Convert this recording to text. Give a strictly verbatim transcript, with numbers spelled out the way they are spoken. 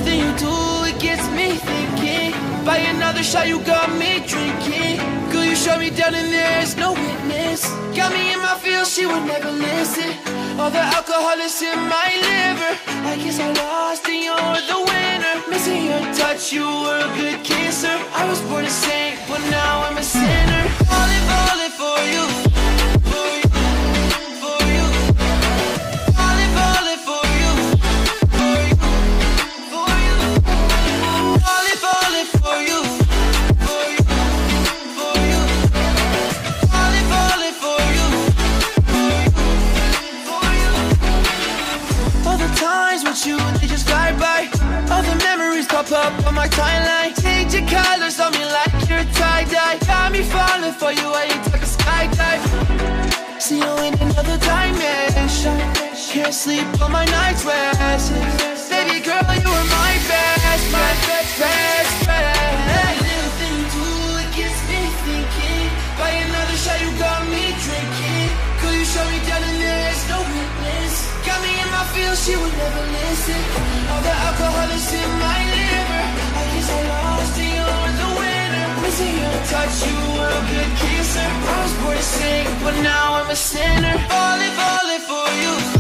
Everything you do, it gets me thinking. By another shot, you got me drinking. Girl, you shut me down and there's no witness. Got me in my feels, she would never listen. All the alcohol is in my liver. I guess I lost and you're the winner. Missing your touch, you were a good kisser. I was born a saint, but now I'm a sinner. Falling, falling for you, for you, for you. Falling, falling for you, for you, for you. Falling, falling for you, for you, for you. Falling, falling for you, for you, for you. All the times with you, they just fly by. All the memories pop up on my timeline. Change your colors on me like you're tie-dye. Got me falling for you, I ain't talking skydive. See you in another dimension. Can't sleep on my night's rest. Baby girl, you were my best, my best, best friend. Every little thing you do, it gets me thinking. By another shot, you got me drinking. Girl, you shut me down and there's no witness. Got me in my feels, she would never listen. All the alcohol is in my liver. I guess I lost and you're the winner. Missing your touch, you were a good kisser. I was born to sing, but now I'm a sinner. Falling, falling for you.